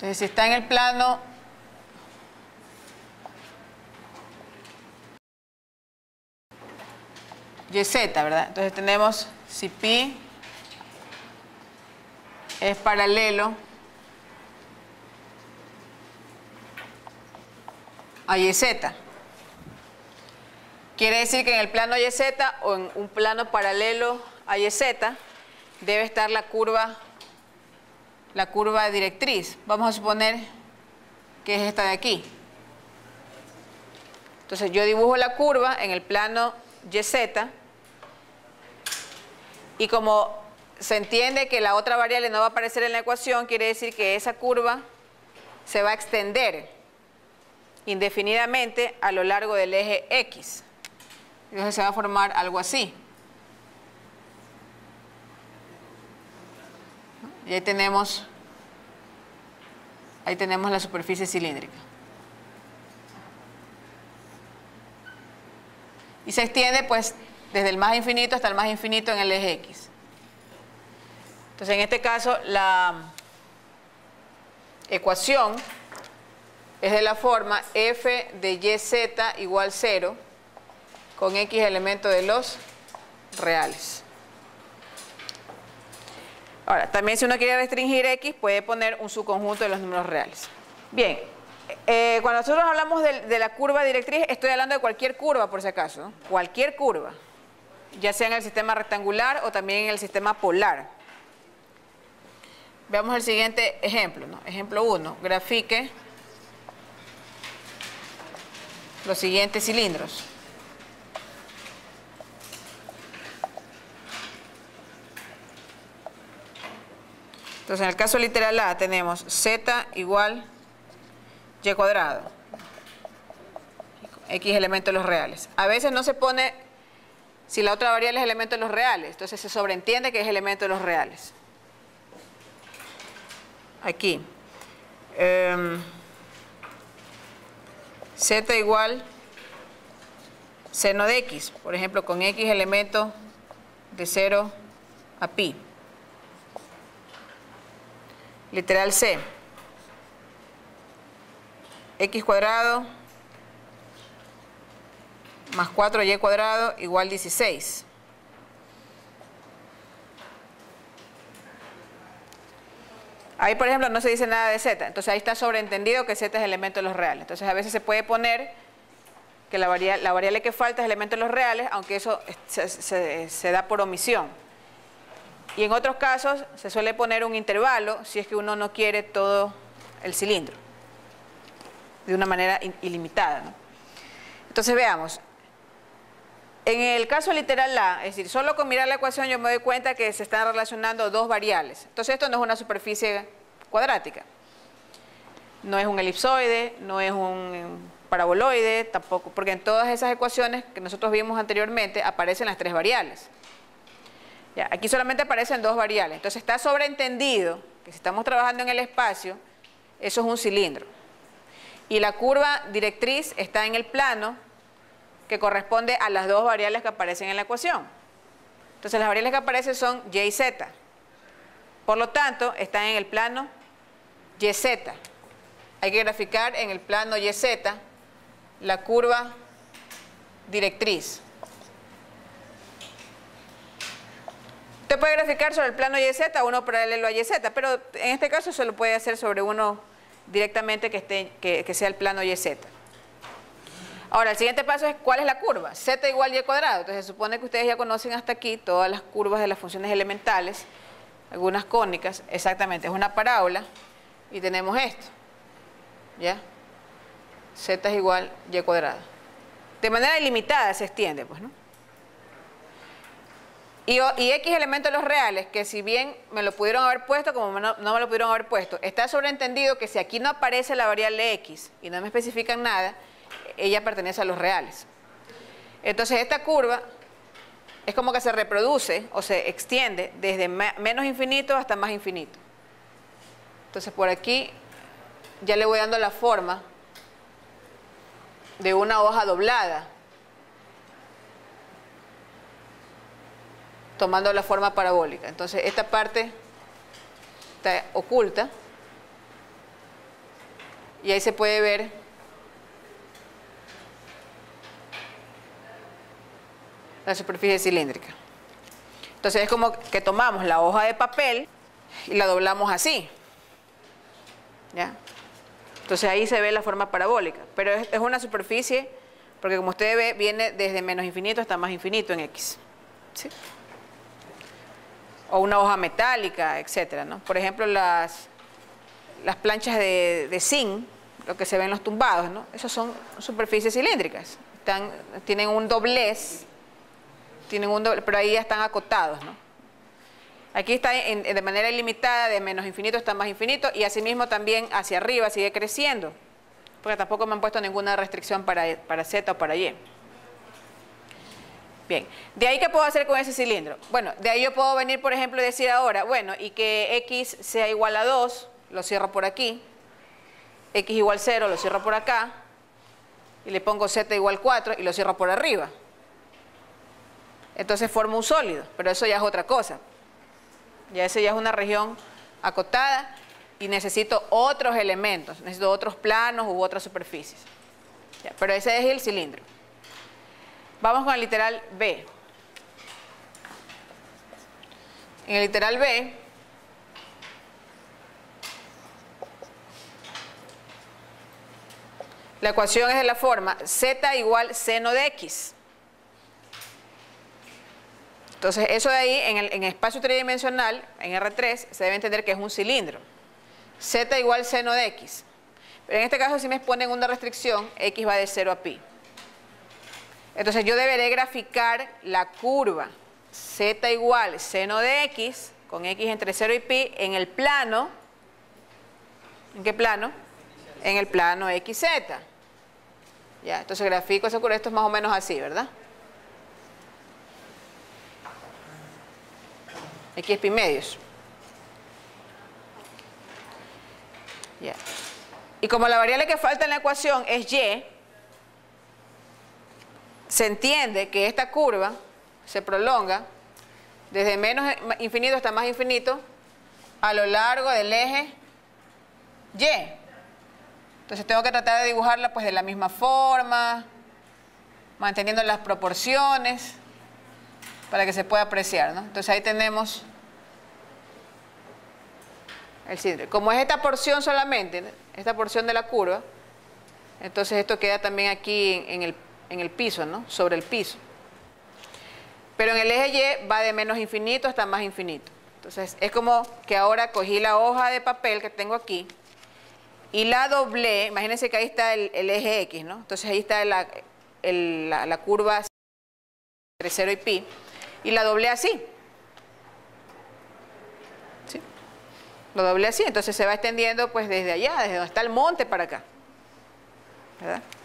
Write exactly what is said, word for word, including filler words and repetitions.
Entonces, si está en el plano Y Z, ¿verdad? Entonces tenemos si pi es paralelo a Y Z. Quiere decir que en el plano Y Z o en un plano paralelo a Y Z debe estar la curva, la curva directriz. Vamos a suponer que es esta de aquí. Entonces yo dibujo la curva en el plano Y Z y como se entiende que la otra variable no va a aparecer en la ecuación, quiere decir que esa curva se va a extender indefinidamente a lo largo del eje X. Entonces se va a formar algo así. Y ahí tenemos, ahí tenemos la superficie cilíndrica. Y se extiende pues desde el más infinito hasta el más infinito en el eje X. Entonces en este caso la ecuación es de la forma f de Y Z igual cero con X elemento de los reales. Ahora, también si uno quiere restringir X puede poner un subconjunto de los números reales. Bien, eh, cuando nosotros hablamos de, de la curva directriz, estoy hablando de cualquier curva por si acaso, ¿no? Cualquier curva, ya sea en el sistema rectangular o también en el sistema polar. Veamos el siguiente ejemplo, ¿no? Ejemplo uno, grafique los siguientes cilindros. Entonces en el caso literal A tenemos Z igual Y cuadrado, X elemento de los reales. A veces no se pone si la otra variable es elemento de los reales, entonces se sobreentiende que es elemento de los reales. Aquí eh, Z igual seno de X, por ejemplo con X elemento de cero a pi. Literal C, X cuadrado más cuatro Y cuadrado igual dieciséis. Ahí, por ejemplo, no se dice nada de Z. Entonces ahí está sobreentendido que Z es elemento de los reales. Entonces a veces se puede poner que la variable, la variable que falta es elemento de los reales, aunque eso se, se, se da por omisión. Y en otros casos se suele poner un intervalo si es que uno no quiere todo el cilindro de una manera ilimitada, ¿no? Entonces veamos. En el caso literal A, es decir, solo con mirar la ecuación yo me doy cuenta que se están relacionando dos variables. Entonces esto no es una superficie cuadrática. No es un elipsoide, no es un paraboloide, tampoco, porque en todas esas ecuaciones que nosotros vimos anteriormente aparecen las tres variables. Ya, aquí solamente aparecen dos variables. Entonces está sobreentendido que si estamos trabajando en el espacio, eso es un cilindro. Y la curva directriz está en el plano que corresponde a las dos variables que aparecen en la ecuación. Entonces las variables que aparecen son Y y Z. Por lo tanto, están en el plano Y Z. Hay que graficar en el plano Y Z la curva directriz. Usted puede graficar sobre el plano Y Z uno paralelo a Y Z, pero en este caso se lo puede hacer sobre uno directamente que, esté, que, que sea el plano Y Z. Ahora, el siguiente paso es ¿cuál es la curva? Z igual Y cuadrado. Entonces se supone que ustedes ya conocen hasta aquí todas las curvas de las funciones elementales, algunas cónicas. Exactamente, es una parábola y tenemos esto, ¿ya? Z es igual Y cuadrado. De manera ilimitada se extiende, pues, ¿no? Y, y X elemento de los reales, que si bien me lo pudieron haber puesto, como no, no me lo pudieron haber puesto, está sobreentendido que si aquí no aparece la variable X y no me especifican nada, ella pertenece a los reales. Entonces esta curva es como que se reproduce o se extiende desde menos infinito hasta más infinito. Entonces por aquí ya le voy dando la forma de una hoja doblada, tomando la forma parabólica. Entonces esta parte está oculta Y ahí se puede ver la superficie cilíndrica. Entonces es como que tomamos la hoja de papel y la doblamos así. ¿Ya? Entonces ahí se ve la forma parabólica. Pero es, es una superficie, porque como usted ve, viene desde menos infinito hasta más infinito en X. ¿Sí? O una hoja metálica, etcétera, ¿no? Por ejemplo, las, las planchas de, de zinc, lo que se ven en los tumbados, ¿no? Esas son superficies cilíndricas. Están, tienen un doblez, tienen un doble, pero ahí ya están acotados, ¿no? Aquí está en, de manera ilimitada, de menos infinito hasta más infinito, y asimismo también hacia arriba sigue creciendo, porque tampoco me han puesto ninguna restricción para, para Z o para Y. Bien, ¿de ahí qué puedo hacer con ese cilindro? Bueno, de ahí yo puedo venir, por ejemplo, y decir ahora, bueno, y que X sea igual a dos, lo cierro por aquí, X igual cero, lo cierro por acá, y le pongo Z igual cuatro y lo cierro por arriba. Entonces formo un sólido, pero eso ya es otra cosa. Ya ese ya es una región acotada y necesito otros elementos, necesito otros planos u otras superficies. Ya, pero ese es el cilindro. Vamos con el literal B. En el literal B, la ecuación es de la forma Z igual seno de X. Entonces, eso de ahí, en el en espacio tridimensional, en R tres, se debe entender que es un cilindro. Z igual seno de X. Pero en este caso, si me exponen una restricción, X va de cero a pi. Entonces, yo deberé graficar la curva Z igual seno de X, con X entre cero y pi, en el plano. ¿En qué plano? En el plano X Z. Ya, entonces grafico esa curva, esto es más o menos así, ¿verdad? X pi medios. Ya. Y como la variable que falta en la ecuación es Y, se entiende que esta curva se prolonga desde menos infinito hasta más infinito a lo largo del eje Y. Entonces tengo que tratar de dibujarla pues de la misma forma, manteniendo las proporciones, para que se pueda apreciar, ¿no? Entonces ahí tenemos el cilindro. Como es esta porción solamente, ¿no? Esta porción de la curva, entonces esto queda también aquí en, en, el, en el piso, ¿no? Sobre el piso. Pero en el eje Y va de menos infinito hasta más infinito. Entonces es como que ahora cogí la hoja de papel que tengo aquí y la doblé. Imagínense que ahí está el, el eje X, ¿no? Entonces ahí está la, el, la, la curva entre cero y pi. Y la doblé así. ¿Sí? Lo doblé así, entonces se va extendiendo pues desde allá, desde donde está el monte para acá. ¿Verdad?